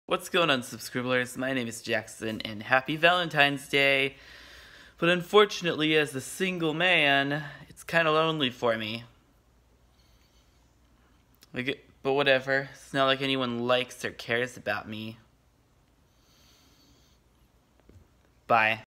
What's going on, subscribers? My name is Jackson, and happy Valentine's Day. But unfortunately, as a single man, it's kind of lonely for me. But whatever, it's not like anyone likes or cares about me. Bye.